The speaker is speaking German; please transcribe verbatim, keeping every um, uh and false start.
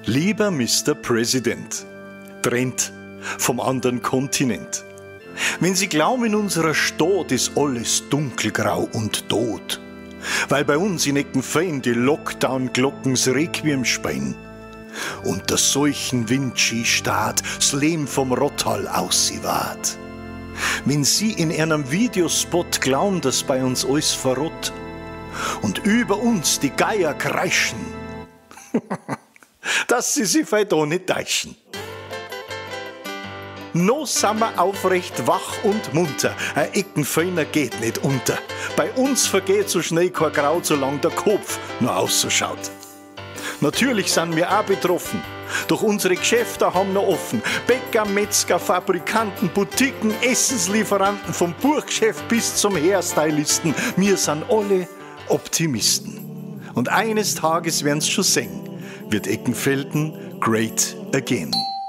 Lieber Mister President, Trent vom anderen Kontinent. Wenn Sie glauben, in unserer Stadt ist alles dunkelgrau und tot, weil bei uns in Eckenfein die Lockdown-Glockens Requiem spielen und der solchen Vinci-Staat das Leben vom Rottal aussieht. Wenn Sie in einem Videospot glauben, dass bei uns alles verrott und über uns die Geier kreischen, dass Sie sich vielleicht auch nicht täuschen. No sind wir aufrecht wach und munter, ein Eckenfeiner geht nicht unter. Bei uns vergeht so schnell kein Kraut, solange der Kopf nur ausschaut. Natürlich sind wir auch betroffen, doch unsere Geschäfte haben noch offen. Bäcker, Metzger, Fabrikanten, Boutiquen, Essenslieferanten, vom Buchgeschäft bis zum Hairstylisten. Wir sind alle Optimisten. Und eines Tages werden's schon sehen, wird Eckenfelden great again.